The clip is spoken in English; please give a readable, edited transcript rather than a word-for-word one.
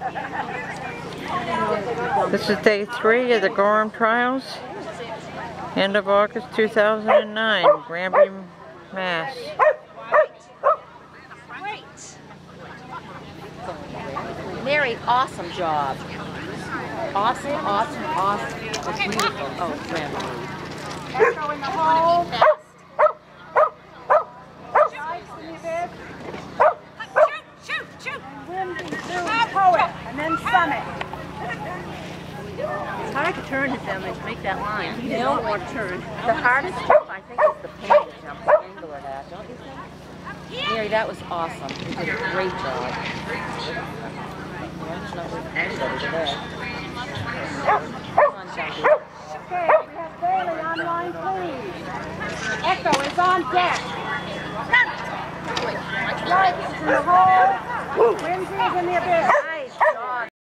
This is day 3 of the Gorham Trials. End of August 2009, Granby, Mass. Mary, awesome job. Awesome, awesome, awesome. That's beautiful. Oh, Remi. Echo in the hole. Shoot, shoot. Poet, and then Summit. It's hard to turn to them and make that line. You don't want to turn. The hardest jump, I think, is the penny jump, the angle of that, don't you think? Mary, that was awesome. You did a great job. One's not with anybody today. Come on, Jackie. Okay, we have Bailey on line, please. Echo is on deck. Right, in the hole. Lindsay is in the abyss.